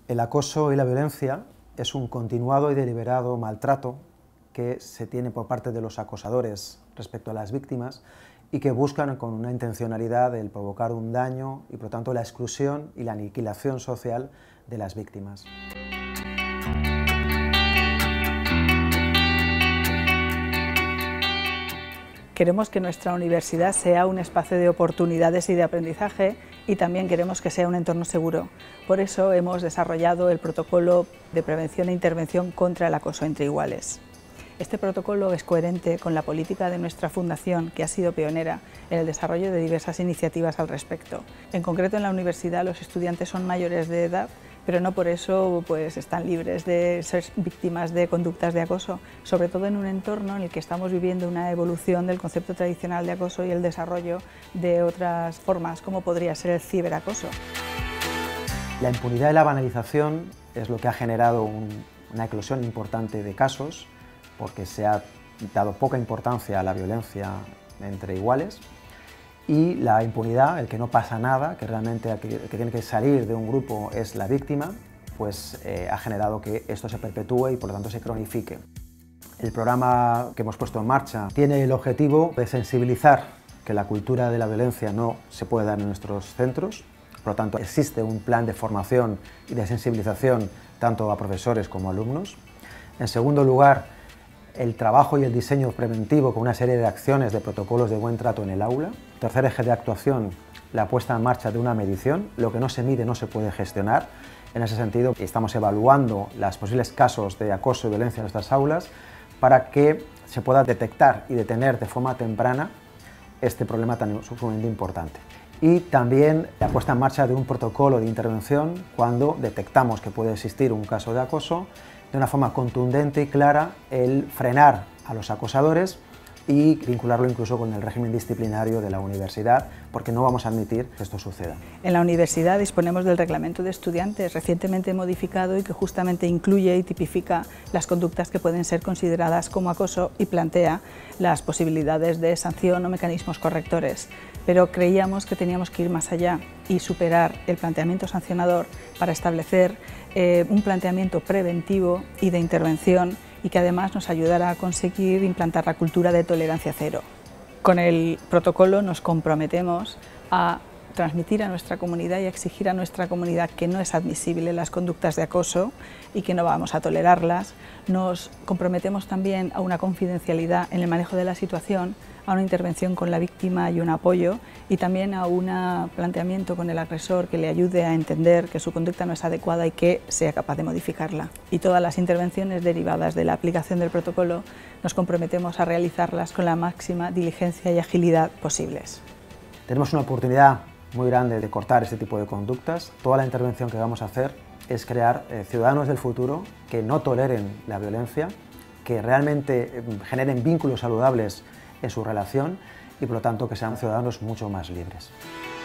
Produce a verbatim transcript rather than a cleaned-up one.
El acoso y la violencia es un continuado y deliberado maltrato que se tiene por parte de los acosadores respecto a las víctimas y que buscan con una intencionalidad el provocar un daño y por lo tanto la exclusión y la aniquilación social de las víctimas. Queremos que nuestra universidad sea un espacio de oportunidades y de aprendizaje y también queremos que sea un entorno seguro. Por eso hemos desarrollado el protocolo de prevención e intervención contra el acoso entre iguales. Este protocolo es coherente con la política de nuestra fundación, que ha sido pionera en el desarrollo de diversas iniciativas al respecto. En concreto, en la universidad los estudiantes son mayores de edad, pero no por eso pues, están libres de ser víctimas de conductas de acoso, sobre todo en un entorno en el que estamos viviendo una evolución del concepto tradicional de acoso y el desarrollo de otras formas, como podría ser el ciberacoso. La impunidad y la banalización es lo que ha generado un, una eclosión importante de casos, porque se ha dado poca importancia a la violencia entre iguales, y la impunidad, el que no pasa nada, que realmente el que, el que tiene que salir de un grupo es la víctima, pues eh, ha generado que esto se perpetúe y por lo tanto se cronifique. El programa que hemos puesto en marcha tiene el objetivo de sensibilizar que la cultura de la violencia no se puede dar en nuestros centros, por lo tanto existe un plan de formación y de sensibilización tanto a profesores como a alumnos. En segundo lugar, el trabajo y el diseño preventivo con una serie de acciones de protocolos de buen trato en el aula. Tercer eje de actuación, la puesta en marcha de una medición. Lo que no se mide no se puede gestionar. En ese sentido, estamos evaluando los posibles casos de acoso y violencia en nuestras aulas para que se pueda detectar y detener de forma temprana este problema tan sumamente importante. Y también la puesta en marcha de un protocolo de intervención cuando detectamos que puede existir un caso de acoso, de una forma contundente y clara el frenar a los acosadores y vincularlo incluso con el régimen disciplinario de la universidad, porque no vamos a admitir que esto suceda. En la universidad disponemos del reglamento de estudiantes recientemente modificado y que justamente incluye y tipifica las conductas que pueden ser consideradas como acoso y plantea las posibilidades de sanción o mecanismos correctores. Pero creíamos que teníamos que ir más allá y superar el planteamiento sancionador para establecer eh, un planteamiento preventivo y de intervención y que además nos ayudara a conseguir implantar la cultura de tolerancia cero. Con el protocolo nos comprometemos a transmitir a nuestra comunidad y a exigir a nuestra comunidad que no es admisible las conductas de acoso y que no vamos a tolerarlas. Nos comprometemos también a una confidencialidad en el manejo de la situación, a una intervención con la víctima y un apoyo, y también a un planteamiento con el agresor que le ayude a entender que su conducta no es adecuada y que sea capaz de modificarla. Y todas las intervenciones derivadas de la aplicación del protocolo nos comprometemos a realizarlas con la máxima diligencia y agilidad posibles. Tenemos una oportunidad muy grande de cortar este tipo de conductas. Toda la intervención que vamos a hacer es crear eh, ciudadanos del futuro que no toleren la violencia, que realmente eh, generen vínculos saludables en su relación y por lo tanto que sean ciudadanos mucho más libres.